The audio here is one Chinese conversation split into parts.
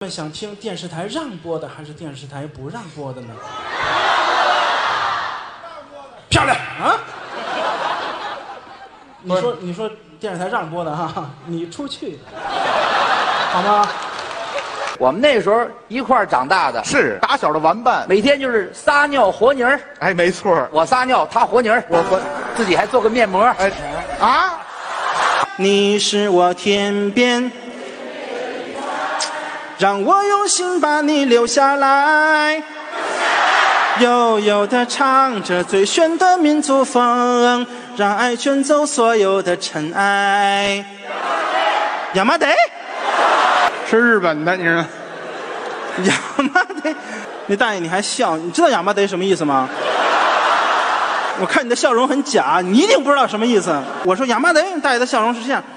们想听电视台让播的还是电视台不让播的呢？漂亮啊！你说电视台让播的哈，你出去好吗？ 我们那时候一块儿长大的， 是打小的玩伴， 每天就是撒尿和泥儿。 哎，没错， 我撒尿，他和泥儿， 我和自己还做个面膜。 哎，啊！ 你是我天边，让我用心把你留下来。悠悠地唱着最炫的民族风，让爱卷走所有的尘埃。亚麻得是日本的，你说？ 亚麻得，你大爷你还笑？你知道亚麻得什么意思吗？我看你的笑容很假，你一定不知道什么意思。我说亚麻得，大爷的笑容是这样。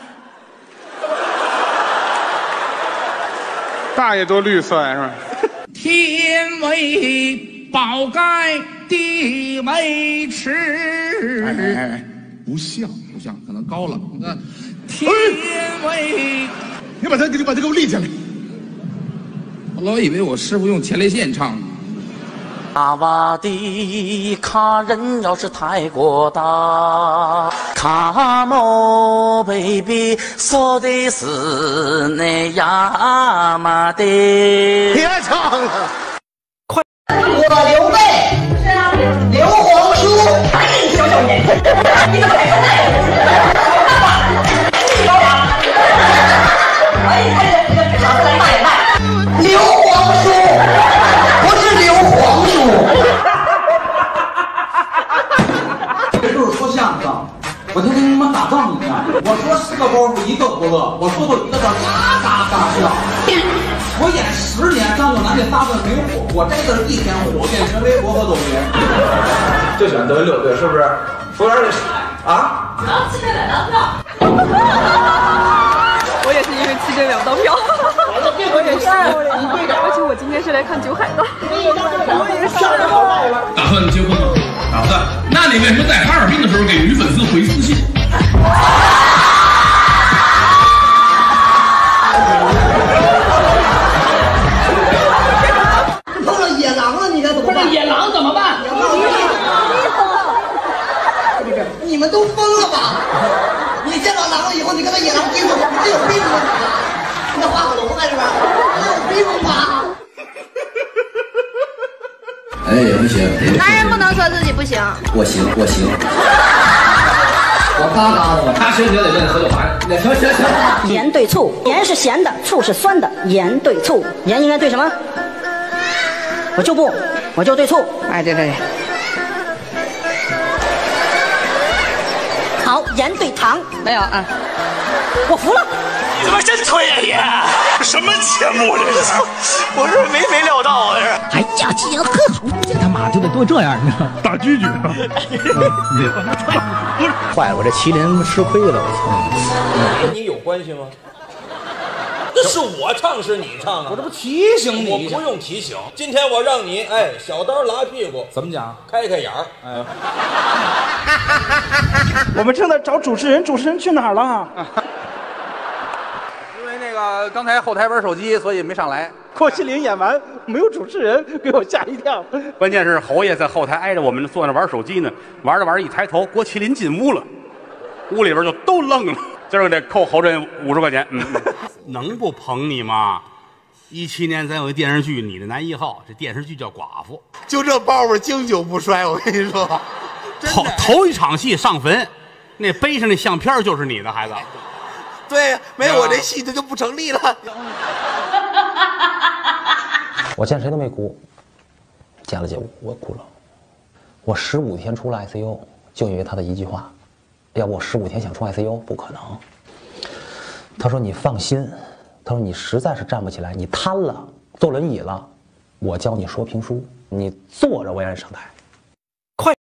大爷多绿色呀，是吧？ 天为宝盖地为池。 哎，不像，可能高了。你看， 天为， 你把它给我立起来。我老以为我师傅用前列腺唱。 阿瓦的卡人要是太过大，卡莫 baby 说的是那亚麻得。 别唱了， 我刘备，刘皇叔，哎，你小眼睛，你怎么改成那样了？哎，你这肠子来卖也卖。刘皇叔，不是刘皇叔。 这就是说相声，我就跟你们打仗一样。我说10个包袱一个不乐，我说到一个字嘎嘎嘎笑。我演10年张九南这仨字没火，我这字一天火，变成微博和抖音。就喜欢德云6队，是不是？服务员啊？然后7这2张票。 我也是因为7这2张票。我也是，而且我今天是来看九海的。我也是。 打算结婚吗？打算。那你为什么在哈尔滨的时候给女粉丝回私信？ 碰到野狼了，你该怎么办？ 野狼怎么办？ 你们都疯了吧？你见到狼了以后，你跟他野狼拼死，你有病吗？你在画个龙在这边，你有病吧？ 哎，不行， 男人不能说自己不行。 我行，我嘎嘎的，他谁觉得跟喝酒牌？行。 盐对醋，盐是咸的，醋是酸的，盐对醋，盐应该对什么？我就对醋。哎，对。好，盐对糖，没有啊。我服了。 你他妈真吹呀你！什么节目这是？我是没料到啊！ 哎呀，记性特好， 这他妈就得多这样，你知道吗？ 大蛐蛐。 坏了，我这麒麟吃亏了，我跟你有关系吗？这是我唱是你唱啊？ 我这不提醒你一下， 我不用提醒。今天我让你小刀拉屁股， 怎么讲？ 开眼儿。 哎， 我们正在找主持人，主持人去哪儿了？ 因为那个刚才后台玩手机，所以没上来。 郭麒麟演完没有主持人，给我吓一跳。 关键是侯爷在后台挨着我们坐那玩手机呢，玩着玩着一抬头，郭麒麟进屋了，屋里边就都愣了。今儿个得扣侯震50块钱。能不捧你吗？17年咱有一电视剧《你的男1号》，这电视剧叫《寡妇》， 就这包袱经久不衰，我跟你说。 头一场戏上坟，那碑上那相片就是你的孩子。 对，没有我这戏，这就不成立了。 我见谁都没哭，见了姐我哭了。我15天出了 ICU， 就因为他的一句话，要不我15天想出 ICU 不可能。他说你放心，他说你实在是站不起来，你瘫了，坐轮椅了，我教你说评书，你坐着我也上台。